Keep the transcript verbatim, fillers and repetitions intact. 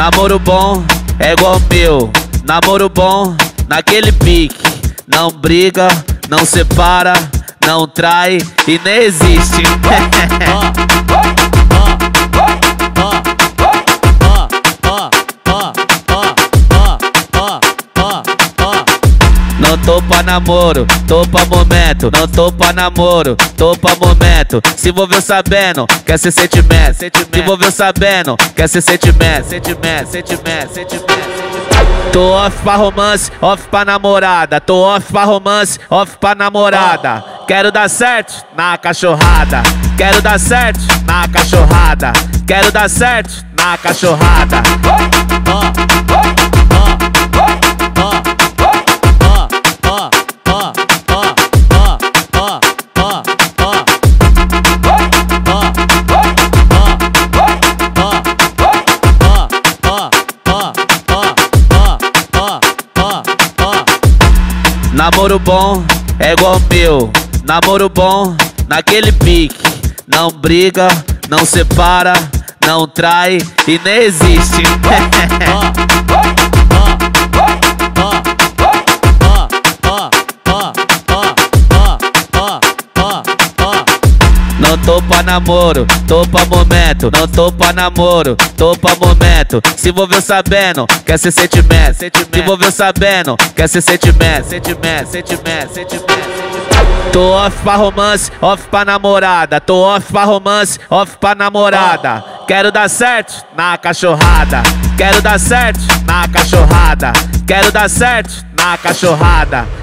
Namoro bom é igual meu, namoro bom naquele pique. Não briga, não separa, não trai e nem existe. Não tô pra namoro, tô pra momento. Não tô pra namoro, tô pra momento. Se envolveu sabendo, quer ser sentimento. Se envolveu sabendo, quer ser sentimento. Sentimento, sentimento, sentimento. Tô off pra romance, off pra namorada. Tô off pra romance, off pra namorada. Quero dar certo na cachorrada. Quero dar certo na cachorrada. Quero dar certo na cachorrada. Namoro bom é igual meu, namoro bom naquele pique. Não briga, não separa, não trai e nem existe. Não tô pra namoro, tô pra momento. Não tô pra namoro, tô pra momento. Se envolveu sabendo, quer ser sentimento. Se envolveu sabendo, quer ser sentimento. Sentimento, sentimento, sentimento. Tô off pra romance, off pra namorada. Tô off pra romance, off pra namorada. Quero dar certo na cachorrada. Quero dar certo na cachorrada. Quero dar certo na cachorrada.